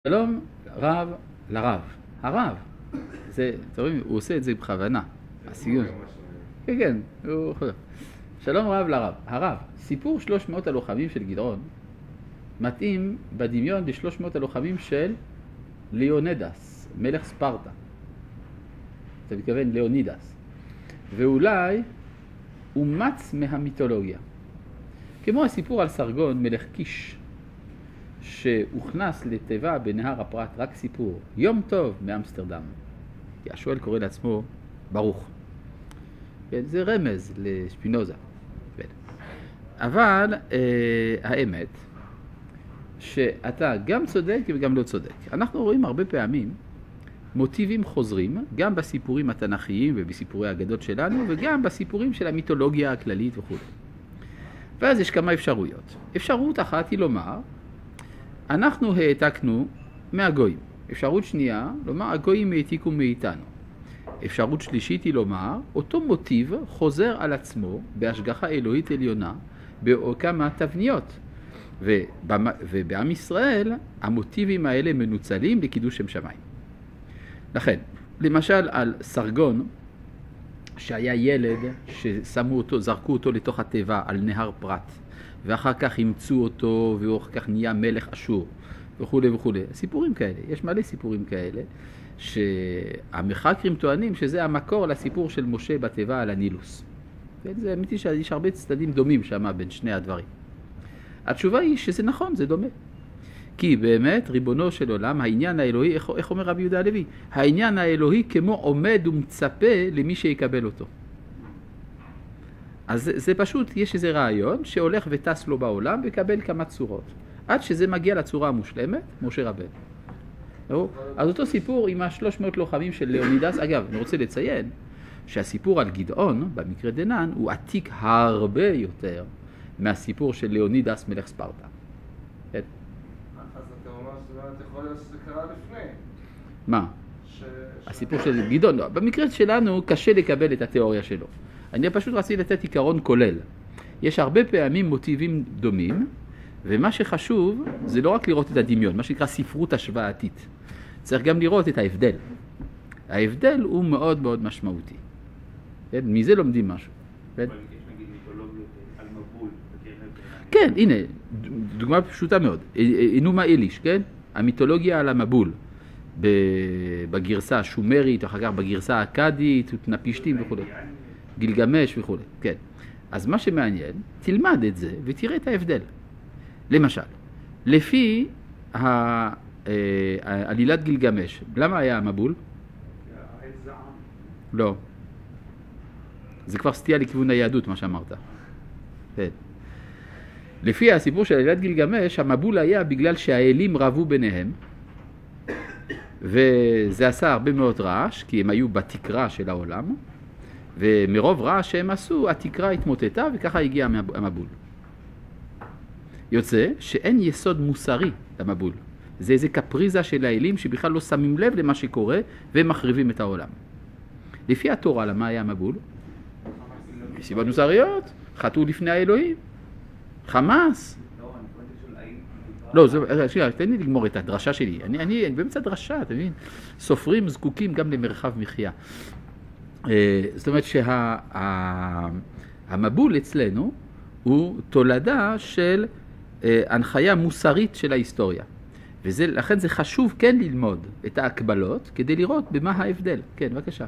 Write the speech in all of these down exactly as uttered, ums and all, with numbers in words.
שלום רב לרב, הרב, זה, אתם רואים, הוא עושה את זה בכוונה, הסיום. כן, כן, הוא חוזר. שלום רב לרב, הרב, סיפור שלוש מאות הלוחמים של גדעון מתאים בדמיון לשלוש מאות הלוחמים של ליאונידס, מלך ספרטה. אתה מתכוון ליאונידס. ואולי אומץ מהמיתולוגיה. כמו הסיפור על סרגון, מלך קיש, שהוכנס לטבע בנהר הפרת, רק סיפור, יום טוב מאמסטרדם. כי השואל קורא לעצמו ברוך. זה רמז לשפינוזה. אבל אה, האמת, שאתה גם צודק וגם לא צודק. אנחנו רואים הרבה פעמים מוטיבים חוזרים, גם בסיפורים התנ"כיים ובסיפורי האגדות שלנו, וגם בסיפורים של המיתולוגיה הכללית וכו'. ואז יש כמה אפשרויות. אפשרות אחת היא לומר, אנחנו העתקנו מהגויים. אפשרות שנייה, לומר, הגויים העתיקו מאיתנו. אפשרות שלישית היא לומר, אותו מוטיב חוזר על עצמו בהשגחה אלוהית עליונה, בכמה תבניות. ובעם ישראל, המוטיבים האלה מנוצלים לקידוש שם שמיים. לכן, למשל על סרגון, שהיה ילד ששמו אותו, זרקו אותו לתוך הטבע על נהר פרת, ואחר כך אימצו אותו, ואחר כך נהיה מלך אשור, וכו' וכו'. סיפורים כאלה, יש מלא סיפורים כאלה, שהמחקרים טוענים שזה המקור לסיפור של משה בטבע על הנילוס. זה אמיתי שיש הרבה צדדים דומים שם בין שני הדברים. התשובה היא שזה נכון, זה דומה. כי באמת, ריבונו של עולם, העניין האלוהי, איך, איך אומר רבי יהודה הלוי? העניין האלוהי כמו עומד ומצפה למי שיקבל אותו. אז זה, זה פשוט, יש איזה רעיון שהולך וטס לו בעולם וקבל כמה צורות. עד שזה מגיע לצורה המושלמת, משה רבנו. אז אותו סיפור עם ה-שלוש מאות לוחמים של ליאונידס, אגב, אני רוצה לציין שהסיפור על גדעון, במקרה דנן, הוא עתיק הרבה יותר מהסיפור של ליאונידס מלך ספרטה. כן? אז אתה אומר שזה יכול להיות שזה קרה לפני. מה? הסיפור של גדעון, לא. במקרה שלנו קשה לקבל את התיאוריה שלו. אני פשוט רציתי לתת עיקרון כולל. יש הרבה פעמים מוטיבים דומים, ומה שחשוב זה לא רק לראות את הדמיון, מה שנקרא ספרות השוואתית. צריך גם לראות את ההבדל. ההבדל הוא מאוד מאוד משמעותי. כן? מזה לומדים משהו. כן? כן, הנה, דוגמה פשוטה מאוד. אינומה אליש, כן? המיתולוגיה על המבול. בגרסה השומרית, אחר כך בגרסה האקדית, ותנפישתים וכו'. גילגמש וכו'. כן. אז מה שמעניין, תלמד את זה ותראה את ההבדל. למשל, לפי עלילת גילגמש, למה היה המבול? לא. זה כבר סטייה לכיוון היהדות, מה שאמרת. כן. לפי הסיפור של עלילת גילגמש, המבול היה בגלל שהאלים רבו ביניהם, וזה עשה הרבה מאוד רעש, כי הם היו בתקרה של העולם, ומרוב רעש שהם עשו, התקרה התמוטטה, וככה הגיע המבול. יוצא שאין יסוד מוסרי למבול. זה איזה קפריזה של האלים שבכלל לא שמים לב למה שקורה, והם מחריבים את העולם. לפי התורה, למה היה המבול? מסיבות מוסריות, חטאו לפני האלוהים. חמאס. לא, שנייה, תן לי לגמור את הדרשה שלי. אני, אני, אני באמצע דרשה, אתה מבין? סופרים זקוקים גם למרחב מחיה. זאת אומרת שהמבול אצלנו הוא תולדה של הנחיה מוסרית של ההיסטוריה. ולכן זה חשוב כן ללמוד את ההקבלות כדי לראות במה ההבדל. כן, בבקשה.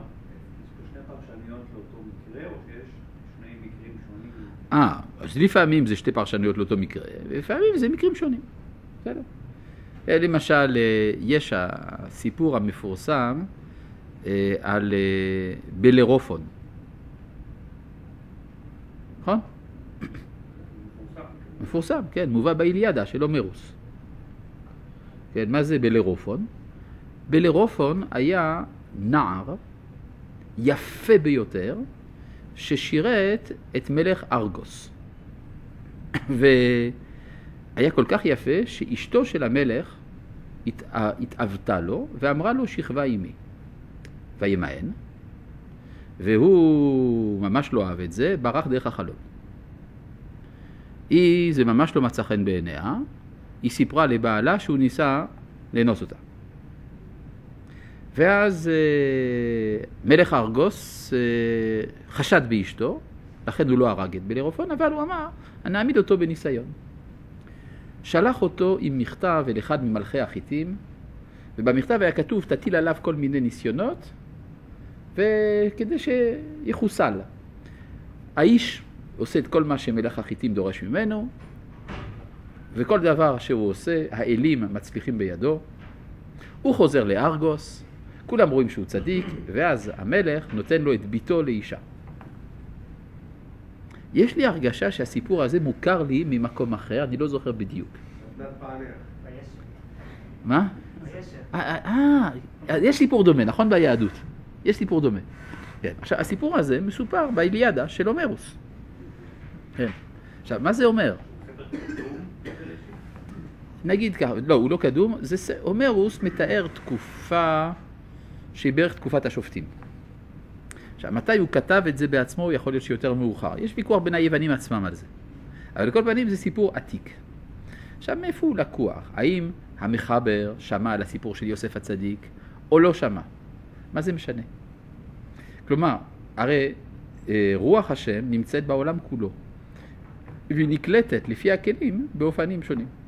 אה, אז לפעמים זה שתי פרשנויות לאותו מקרה, ולפעמים זה מקרים שונים. בסדר. למשל, יש הסיפור המפורסם על בלרופון. נכון? מפורסם, כן, מובא באיליאדה של הומרוס. כן, מה זה בלרופון? בלרופון היה נער יפה ביותר, ששירת את מלך ארגוס. והיה כל כך יפה שאשתו של המלך התאבתה לו ואמרה לו שכבה עימי. וימאן, והוא ממש לא אהב את זה, ברח דרך החלום. היא, זה ממש לא מצא חן בעיניה, היא סיפרה לבעלה שהוא ניסה לאנוס אותה. ואז מלך ארגוס חשד באשתו, לכן הוא לא הרג את בלרופון, אבל הוא אמר, אני אעמיד אותו בניסיון. שלח אותו עם מכתב אל אחד ממלכי החיתים, ובמכתב היה כתוב, תטיל עליו כל מיני ניסיונות, וכדי שיחוסל. האיש עושה את כל מה שמלך החיתים דורש ממנו, וכל דבר שהוא עושה, האלים מצליחים בידו. הוא חוזר לארגוס, כולם רואים שהוא צדיק, ואז המלך נותן לו את ביתו לאישה. יש לי הרגשה שהסיפור הזה מוכר לי ממקום אחר, אני לא זוכר בדיוק. מה? אה, יש סיפור דומה, נכון? ביהדות. יש סיפור דומה. כן. עכשיו, הסיפור הזה מסופר באיליאדה של הומרוס. כן. עכשיו, מה זה אומר? נגיד ככה, לא, הוא לא קדום, זה, הומרוס מתאר תקופה שהיא בערך תקופת השופטים. עכשיו, מתי הוא כתב את זה בעצמו, הוא יכול להיות שיותר מאוחר. יש ויכוח בין היוונים עצמם על זה. אבל לכל פנים זה סיפור עתיק. עכשיו, מאיפה הוא לקוח? האם המחבר שמע על הסיפור של יוסף הצדיק, או לא שמע? מה זה משנה? כלומר, הרי אה, רוח השם נמצאת בעולם כולו, והיא נקלטת לפי הכלים באופנים שונים.